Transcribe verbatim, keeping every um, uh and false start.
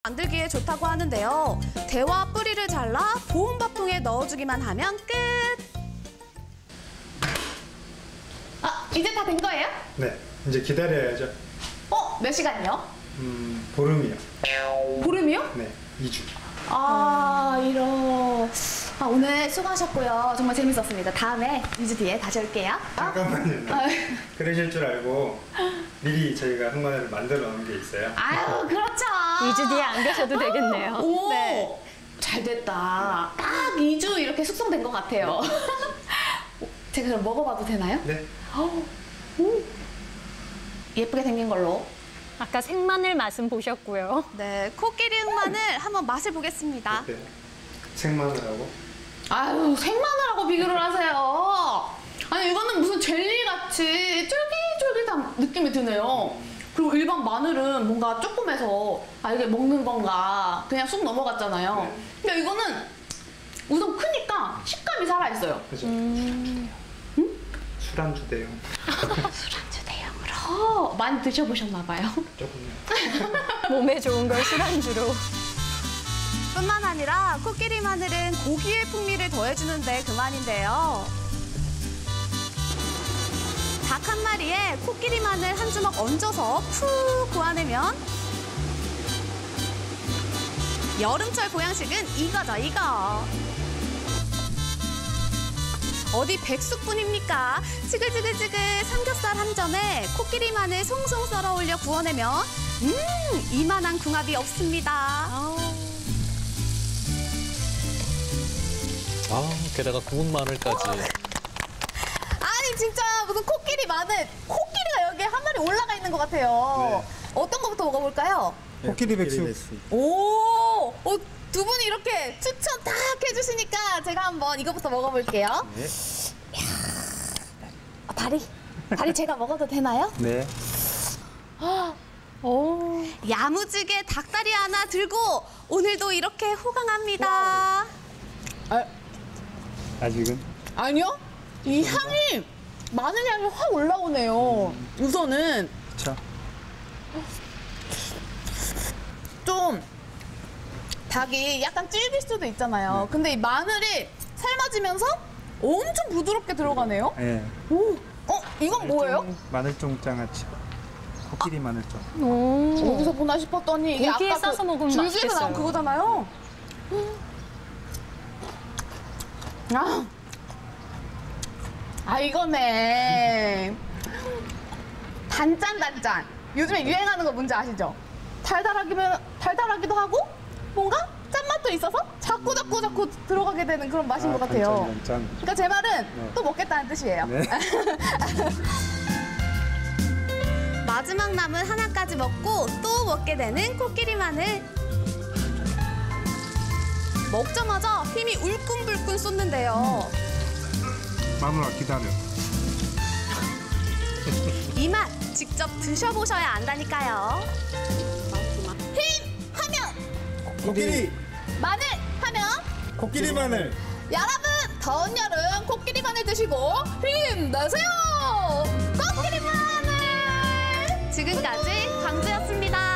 만들기에 좋다고 하는데요. 대화 뿌리를 잘라 보온밥통에 넣어주기만 하면 끝! 아, 이제 다 된 거예요? 네, 이제 기다려야죠. 어, 몇 시간이요? 음, 보름이요. 보름이요? 네, 이 주. 아, 이런. 아, 오늘 수고하셨고요. 정말 재밌었습니다. 다음에 이 주 뒤에 다시 올게요. 잠깐만요. 아, 그러실 줄 알고 미리 저희가 흑마늘을 만들어 놓은 게 있어요. 아유, 그렇죠. 이 주 뒤에 안 계셔도 되겠네요. 오, 네. 잘 됐다. 딱 이 주 이렇게 숙성된 것 같아요. 제가 그럼 먹어봐도 되나요? 네. 오, 오. 예쁘게 생긴 걸로. 아까 생마늘 맛은 보셨고요. 네, 코끼리 흑마늘 한번 맛을 보겠습니다. 네. 생마늘하고. 아유, 생마늘하고 비교를 하세요. 아니, 이거는 무슨 젤리같이 쫄깃쫄깃한 느낌이 드네요. 그리고 일반 마늘은 뭔가 조금해서 아, 이게 먹는 건가 그냥 쑥 넘어갔잖아요. 네. 근데 이거는 우선 크니까 식감이 살아있어요. 그죠? 음. 술안주 대용. 술안주 대용으로 많이 드셔보셨나 봐요. 조금요. 몸에 좋은 걸 술안주로. 뿐만 아니라 코끼리 마늘은 고기의 풍미를 더해주는데 그만인데요. 닭 한 마리에 코끼리 마늘 한 주먹 얹어서 푹 구워내면 여름철 보양식은 이거죠, 이거. 어디 백숙뿐입니까? 지글지글지글 삼겹살 한 점에 코끼리 마늘 송송 썰어 올려 구워내면 음, 이만한 궁합이 없습니다. 아, 게다가 구운 마늘까지. 아니 진짜 무슨 코끼리 마늘, 코끼리가 여기에 한 마리 올라가 있는 것 같아요. 네. 어떤 거부터 먹어볼까요? 코끼리 백숙. 오, 어, 두 분이 이렇게 추천 딱 해주시니까 제가 한번 이거부터 먹어볼게요. 네. 아, 다리, 다리 제가 먹어도 되나요? 네. 오. 야무지게 닭다리 하나 들고 오늘도 이렇게 호강합니다. 아, 아직은? 아니요, 이 향이 마늘 향이 확 올라오네요. 우선은 자. 좀 닭이 약간 질길 수도 있잖아요. 네. 근데 이 마늘이 삶아지면서 엄청 부드럽게 들어가네요. 네. 오, 어, 이건 뭐예요? 마늘종장아찌. 코끼리 마늘종. 오. 어디서 보나 싶었더니 이게 고기에 아까 싸서 먹으면 줄기에서 나온 맛있겠어요. 그거잖아요. 아, 아 이거네. 단짠 단짠. 요즘에 유행하는 거 뭔지 아시죠? 달달하기면 달달하기도 하고 뭔가 짠맛도 있어서 자꾸 자꾸 자꾸 들어가게 되는 그런 맛인 것 같아요. 단짠, 단짠. 그러니까 제 말은 네. 또 먹겠다는 뜻이에요. 네. 마지막 남은 하나까지 먹고 또 먹게 되는 코끼리 마늘. 먹자마자 힘이 울끈불끈 쏟는데요. 마누라 기다려. 이 맛 직접 드셔보셔야 안다니까요. 힘 하면 코끼리. 마늘 하면 코끼리 마늘. 여러분 더운 여름 코끼리 마늘 드시고 힘내세요. 코끼리 마늘. 지금까지 광주였습니다.